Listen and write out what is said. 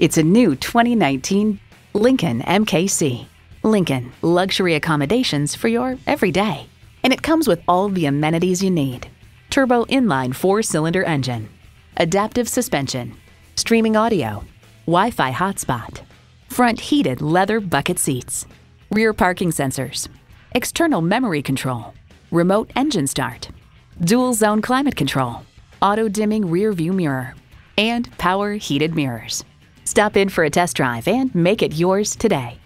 It's a new 2019 Lincoln MKC. Lincoln, luxury accommodations for your everyday. And it comes with all the amenities you need. Turbo inline 4-cylinder engine, adaptive suspension, streaming audio, Wi-Fi hotspot, front heated leather bucket seats, rear parking sensors, external memory control, remote engine start, dual zone climate control, auto dimming rear view mirror, and power heated mirrors. Stop in for a test drive and make it yours today.